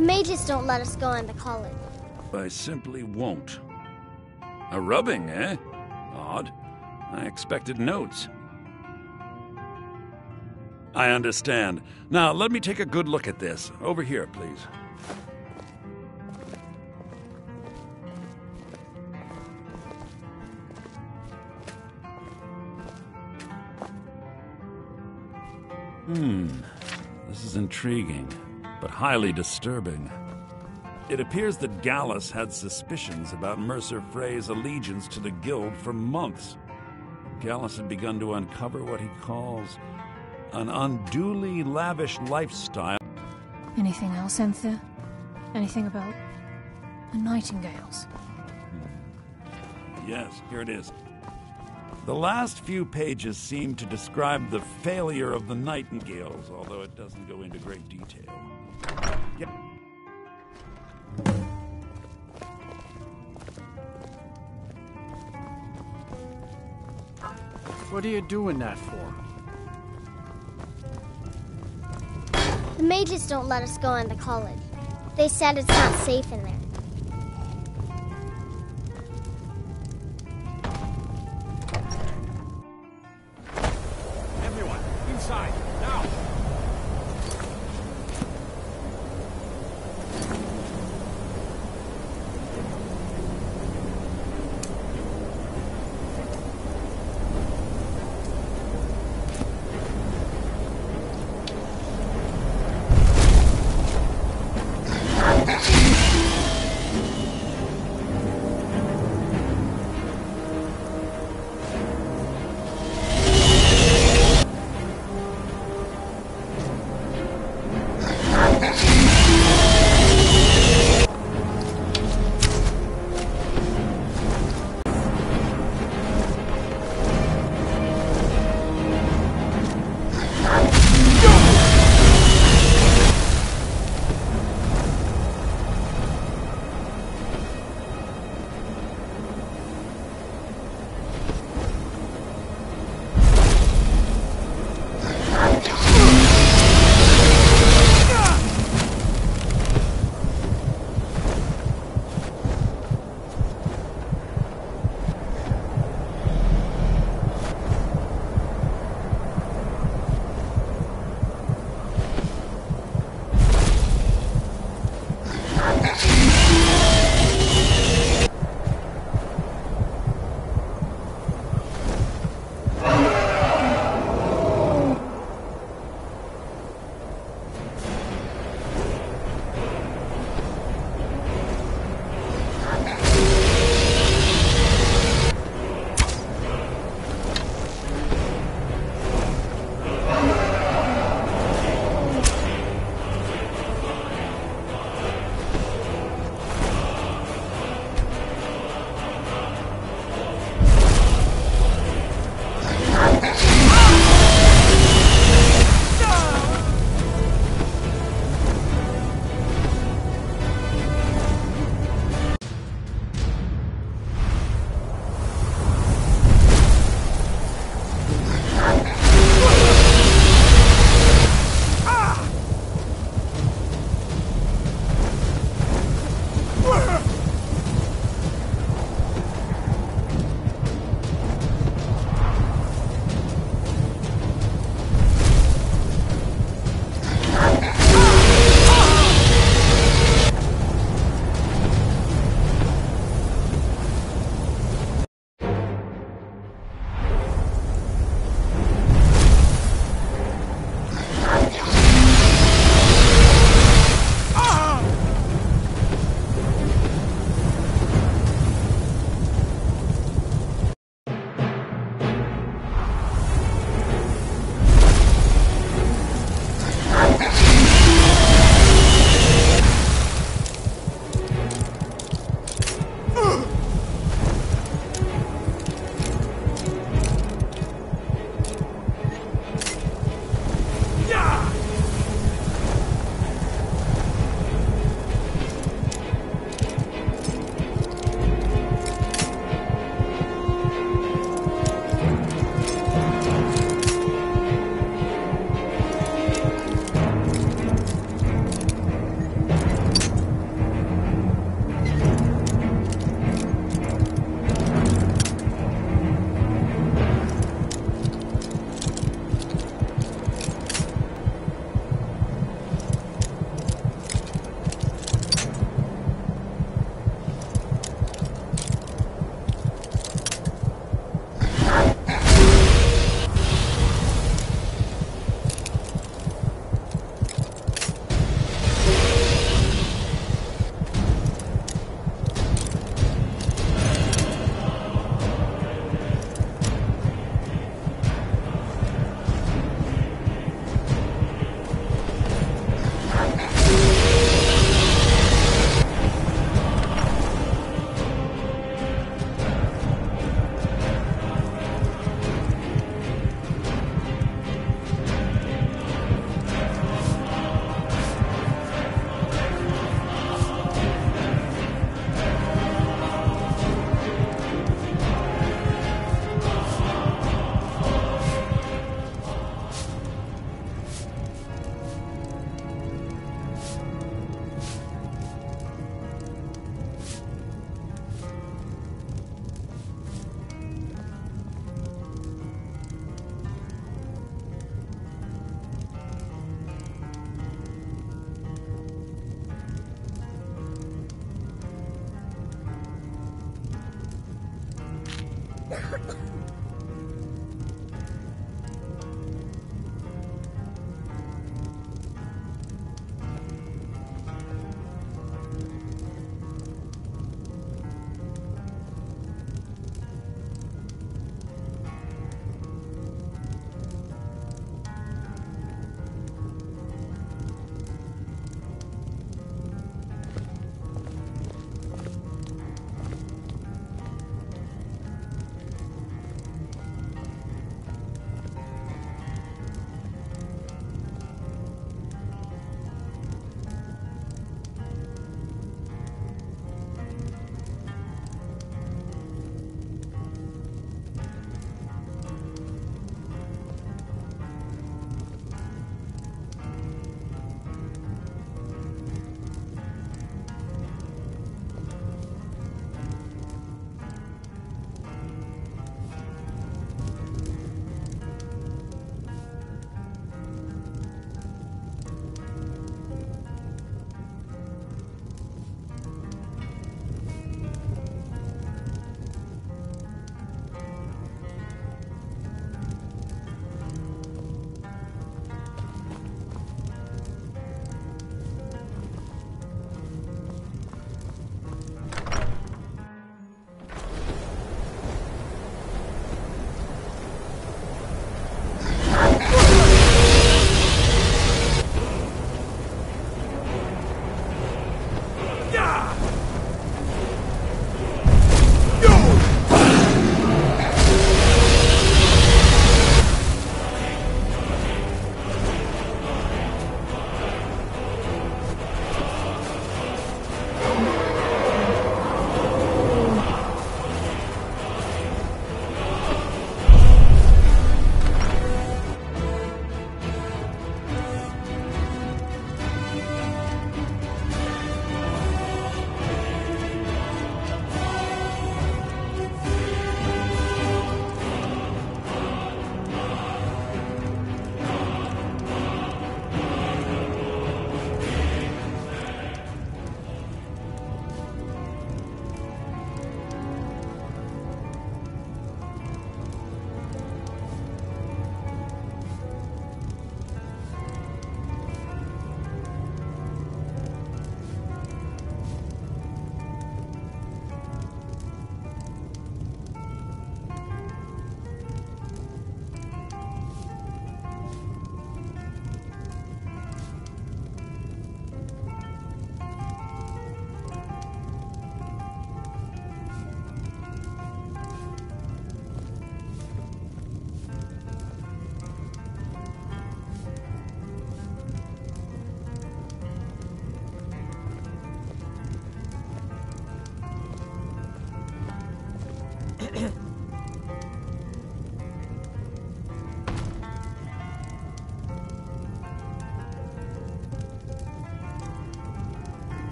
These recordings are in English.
The mages don't let us go into college. I simply won't. A rubbing, eh? Odd. I expected notes. I understand. Now, let me take a good look at this. Over here, please. This is intriguing, but highly disturbing. It appears that Gallus had suspicions about Mercer Frey's allegiance to the Guild for months. Gallus had begun to uncover what he calls an unduly lavish lifestyle. Anything else, Anthea? Anything about the Nightingales? Yes, here it is. The last few pages seem to describe the failure of the Nightingales, although it doesn't go into great detail. Yep. What are you doing that for? The mages don't let us go into college. They said it's not safe in there. Everyone, inside, now!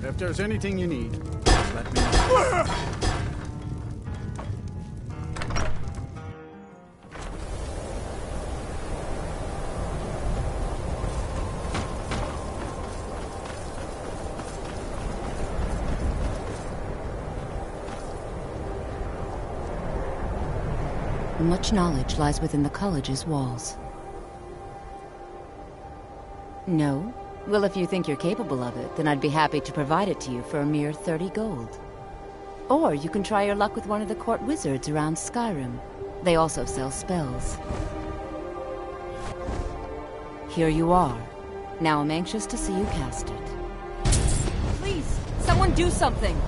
If there's anything you need, just let me know. Much knowledge lies within the college's walls. No? Well, if you think you're capable of it, then I'd be happy to provide it to you for a mere 30 gold. Or you can try your luck with one of the court wizards around Skyrim. They also sell spells. Here you are. Now I'm anxious to see you cast it. Please, someone do something!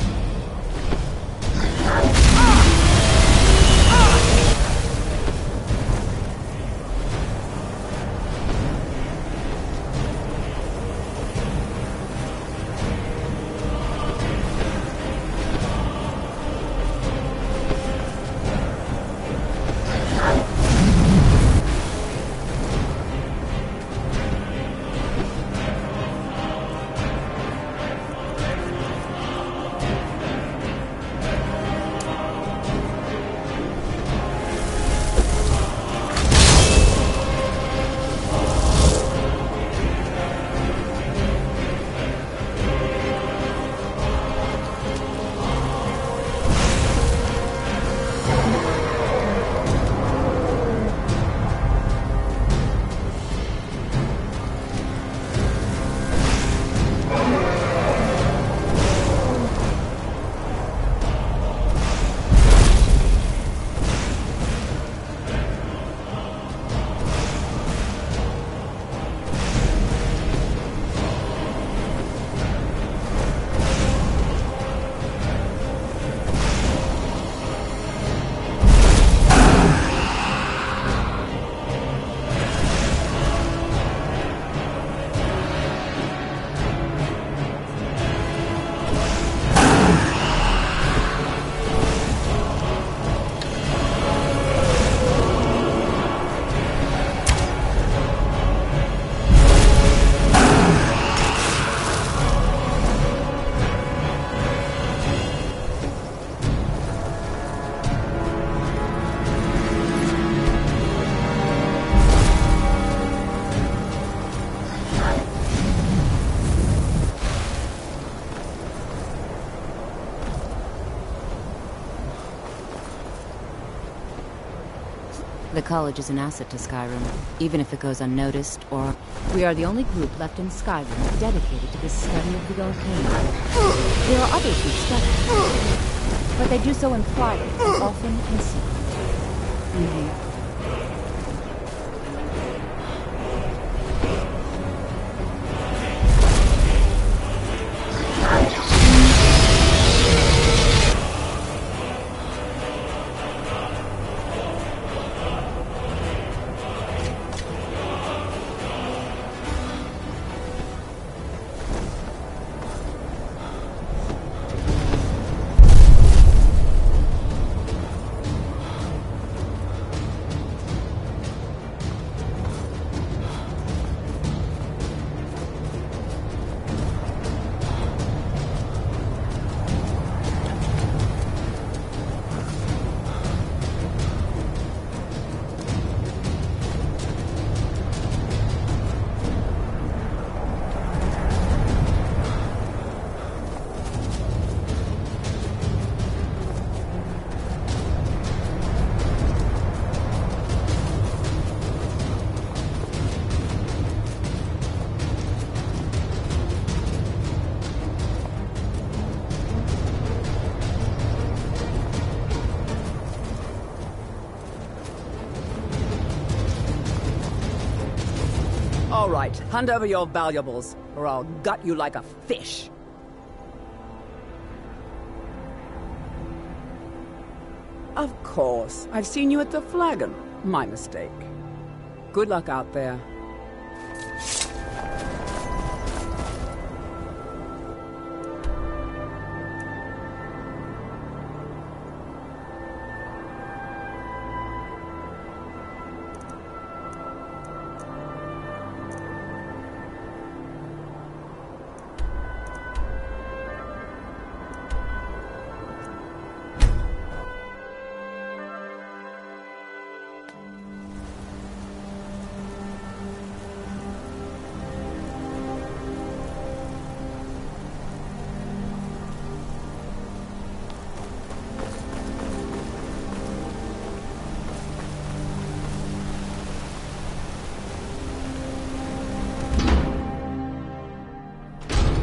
The college is an asset to Skyrim, even if it goes unnoticed, or... We are the only group left in Skyrim dedicated to the study of the arcane. There are others who study, but they do so in private, often in secret. All right, hand over your valuables, or I'll gut you like a fish. Of course. I've seen you at the Flagon. My mistake. Good luck out there.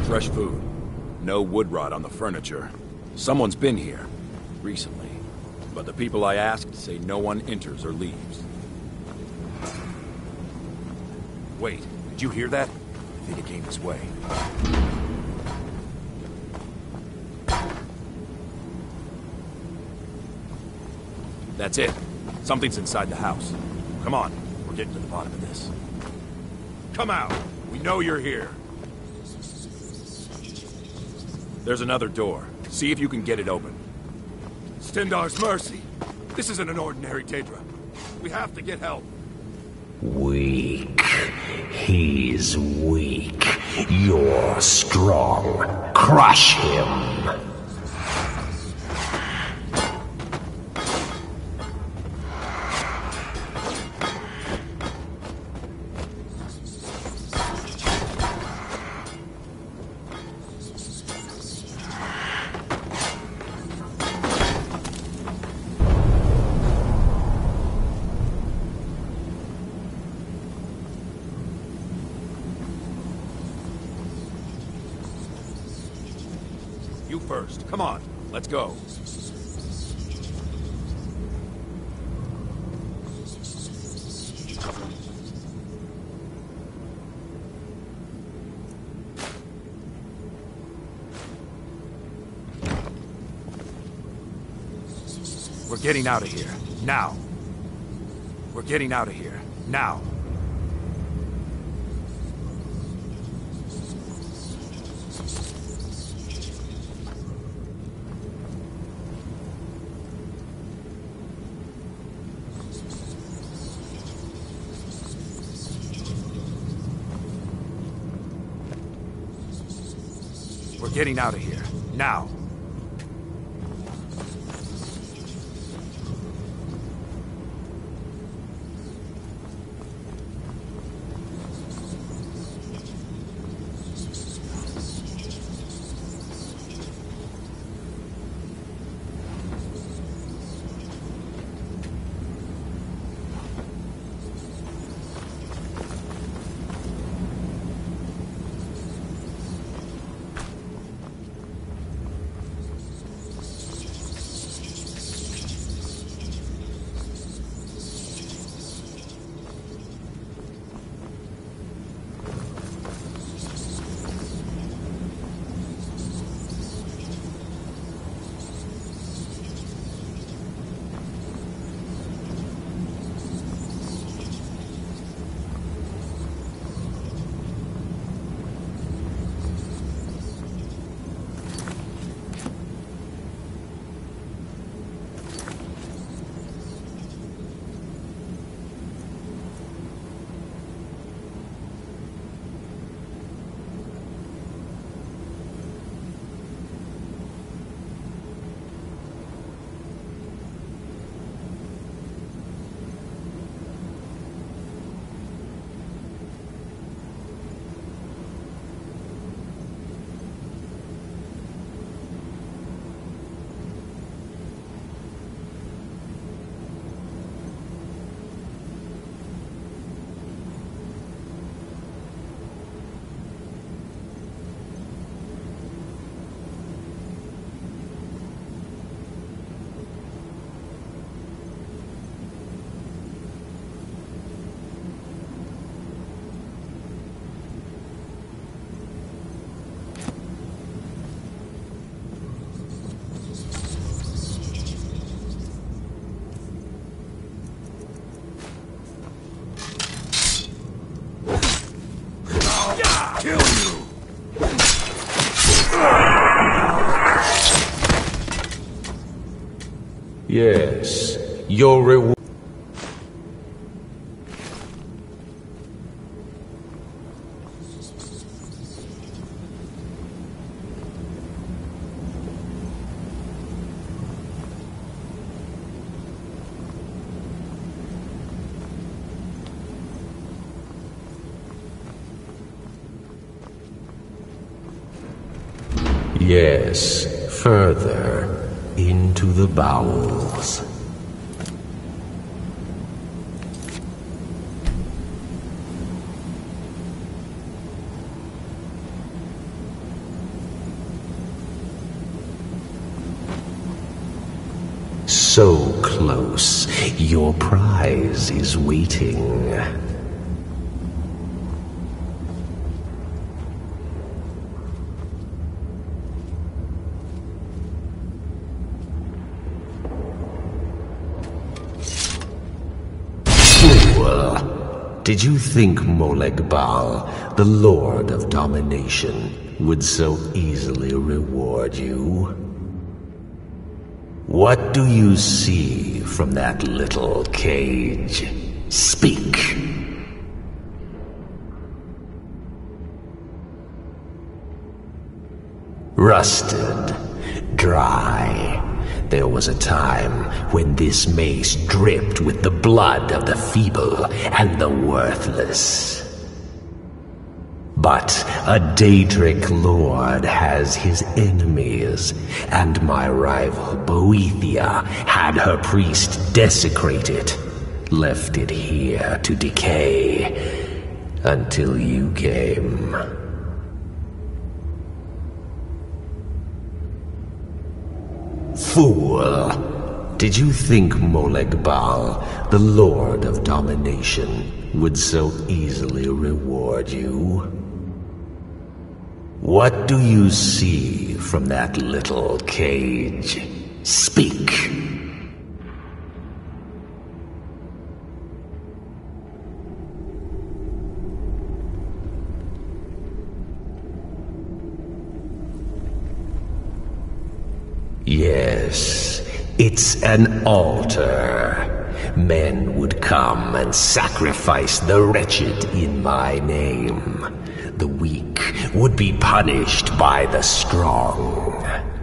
Fresh food. No wood rot on the furniture. Someone's been here. Recently. But the people I asked say no one enters or leaves. Wait, did you hear that? I think it came this way. That's it. Something's inside the house. Come on, we're getting to the bottom of this. Come out! We know you're here. There's another door. See if you can get it open. Stendarr's mercy! This isn't an ordinary Daedra. We have to get help. Weak. He's weak. You're strong. Crush him. You first. Come on. Let's go. We're getting out of here. Now. We're getting out of here. Now. We're getting out of here. Now. Kill you! Yes, your reward. Yes, further into the bowels. so close. Your prize is waiting. Fool! Did you think Molag Bal, the Lord of Domination, would so easily reward you? What do you see from that little cage? Speak! Rusted, dry. There was a time when this mace dripped with the blood of the feeble and the worthless. But a Daedric lord has his enemies, and my rival Boethia had her priest desecrate it, left it here to decay, until you came. Fool! Did you think Molag Bal, the Lord of Domination, would so easily reward you? What do you see from that little cage? Speak! Yes, it's an altar. Men would come and sacrifice the wretched in my name. The weak would be punished by the strong.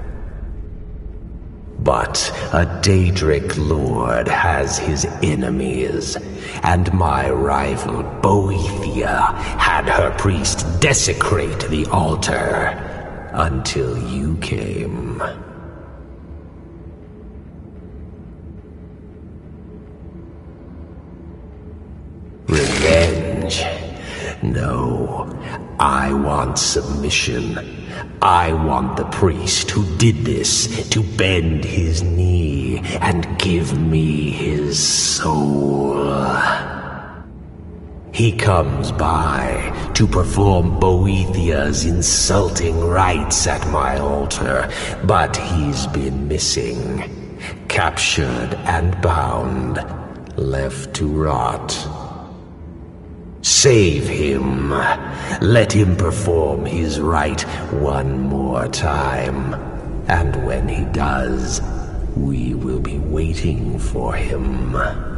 But a Daedric lord has his enemies, and my rival Boethia had her priest desecrate the altar until you came. Revenge? No, I want submission. I want the priest who did this to bend his knee and give me his soul. He comes by to perform Boethia's insulting rites at my altar, but he's been missing, captured and bound, left to rot. Save him. Let him perform his rite one more time. And when he does, we will be waiting for him.